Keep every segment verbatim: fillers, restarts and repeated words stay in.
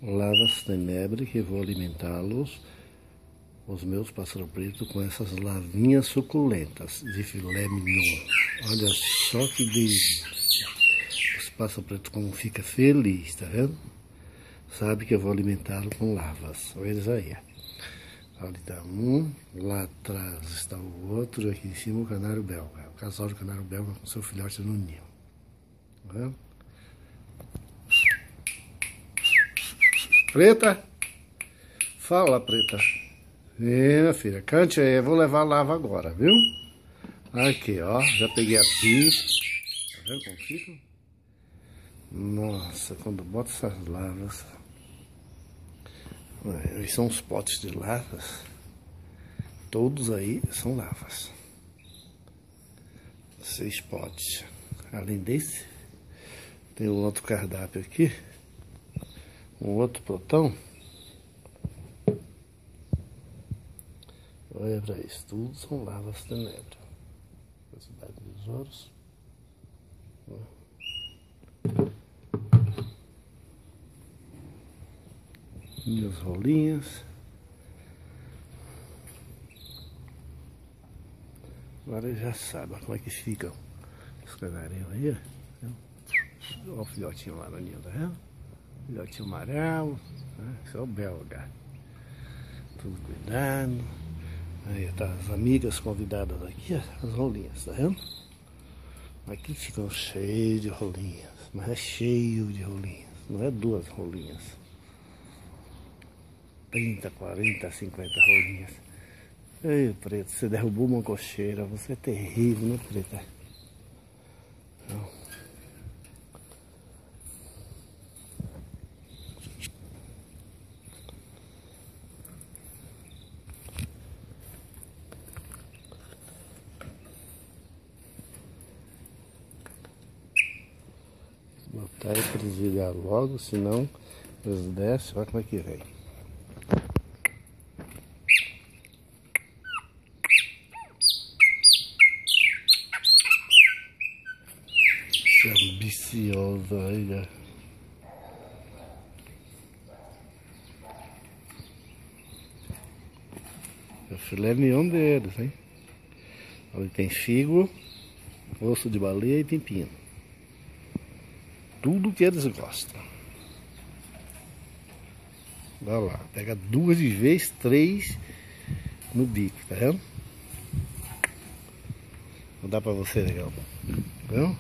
lavas tenebre, que vou alimentá-los, os meus pássaros pretos, com essas lavinhas suculentas de filé mignon. Olha só que delícia. Os pássaros pretos como fica feliz, tá vendo? Sabe que eu vou alimentá-lo com lavas. Olha eles aí. Ali está um, lá atrás está o outro, aqui em cima o canário belga. O casal de canário belga com seu filhote no ninho. Tá vendo? Preta? Fala, Preta. É, minha filha, cante aí, eu vou levar a lava agora, viu? Aqui, ó, já peguei a pista. Tá vendo como fica? Nossa, quando boto essas lavas... Eles são os potes de lavas. Todos aí são lavas. Seis potes. Além desse, tem um outro cardápio aqui. Um outro potão. Olha pra isso, tudo são lavas tenebre. Cidade dos Ouros. Minhas rolinhas. Agora ele já sabe como é que ficam os canarinhos aí. Olha o filhotinho lá no ninho, tá vendo? Filhotinho amarelo. Né? Esse é o belga. Tudo cuidado. Aí tá as amigas convidadas aqui, as rolinhas, tá vendo? Aqui ficam cheios de rolinhas, mas é cheio de rolinhas, não é duas rolinhas. trinta, quarenta, cinquenta rolinhas. Ei, Preto, você derrubou uma cocheira, você é terrível, né, Preta? Não. Botar aí para desligar logo, senão eles descem, olha como é que vem. Que ambiciosa, olha. É o filé mignon deles, hein? Ali tem figo, osso de baleia e pepino. Tudo que eles gostam. Olha lá, pega duas de vez, três no bico, tá vendo? Vou dar pra você, legal. Tá vendo?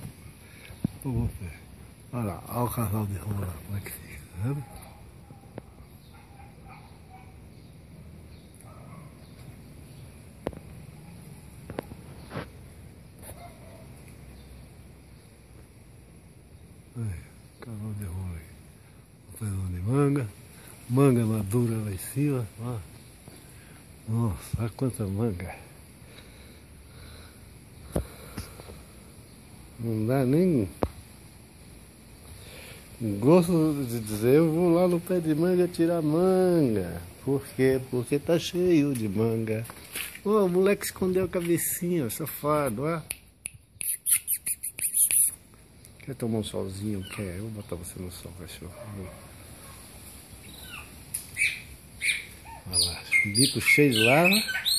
Olha lá, olha o casal de rola, como é que fica, tá vendo? Aí, casal de rola aí. Um pedaço de manga. Manga madura lá em cima, ó. Nossa, olha quanta manga. Não dá nem gosto de dizer, eu vou lá no pé de manga tirar manga. Por quê? Porque tá cheio de manga. Ó, o moleque escondeu a cabecinha, safado, ó. Quer tomar um solzinho? Quer? Eu vou botar você no sol, cachorro. Olha lá, bico cheio de lava.